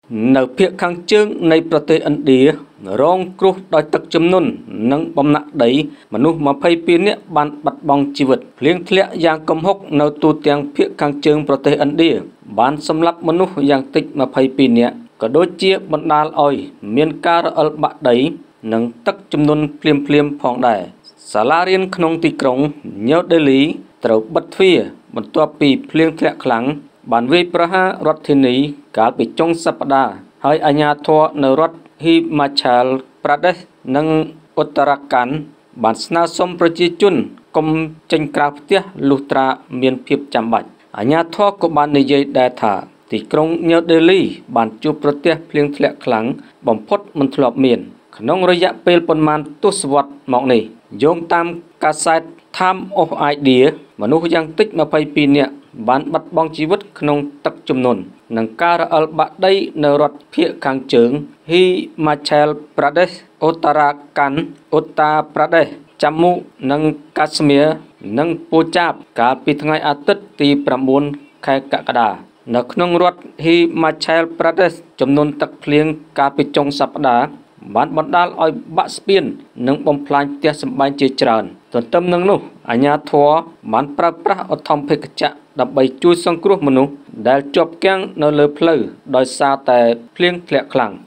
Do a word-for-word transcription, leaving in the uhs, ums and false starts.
នៅភាគខាងជើងនៃប្រទេសឥណ្ឌារងគ្រោះដោយទឹកជំនន់និងបំណាក់ដីមនុស្សម្ភៃពីរនាក់បានបាត់បង់ជីវិតភ្លៀងធ្លាក់យ៉ាងគំហុកនៅទូទាំងភាគខាងជើងប្រទេសឥណ្ឌាបានសម្លាប់មនុស្សយ៉ាងតិចម្ភៃពីរនាក់ក៏ដូចជាបណ្ដាលឲ្យមានការរអិលបាក់ដីនិងទឹកជំនន់ភ្លាមៗផងដែរសាលារៀនក្នុងទីក្រុងញូដេលីត្រូវបិទទ្វារបន្ទាប់ពីភ្លៀងធ្លាក់ខ្លាំងបានវាយប្រហាររដ្ឋធានីកាលពីចុងសប្តាហ៍ហើយអាជ្ញាធរនៅរដ្ឋហ៊ីម៉ាឆាល់ប្រទេសនិងឧត្តរកាណ្ឌបានស្នើសុំប្រជាជនកុំចេញក្រៅផ្ទះលុះត្រាមានភាពចាំបាច់អាជ្ញាធរក៏បាននិយាយដែរថាទីក្រុងញូដេលីបានជួបប្រទះភ្លៀងធ្លាក់ខ្លាំងបំផុតមិនធ្លាប់មានក្នុងរយៈពេលប៉ុន្មានទសវត្សរ៍មកនេះយោងតាមកាសែត Time of India មនុស្សយ៉ាងតិចម្ភៃពីរនាក់បានបាត់បង់ជីវិតក្នុងទឹកជំនន់និងការរអិលបាក់ដីនៅរដ្ឋភាគខាងជើង Himachal Pradesh ឧត្តរកាណ្ឌ Uttar Pradesh ចាំមុនិងកាស្មៀរនិងពូចាបកាលពីថ្ងៃអាទិត្យទីប្រាំបួនខែកក្កដានៅក្នុងរដ្ឋ Himachal Pradesh ចំនួនទឹកភ្លៀងកាលពីចុងសប្តាហ៍បានបណ្ដាលឲ្យបាក់ស្ពាននិងបំផ្លាញផ្ទះសម្បែងជាច្រើនទន្ទឹមនឹងនោះអាជ្ញាធរបានប្រើប្រាស់ឧទ្ធម្ភាគចក្រដើម្បីជួយសង្គ្រោះមនុស្សដែលជាប់គាំងនៅលើផ្លូវដោយសារតែភ្លៀងធ្លាក់ខ្លាំង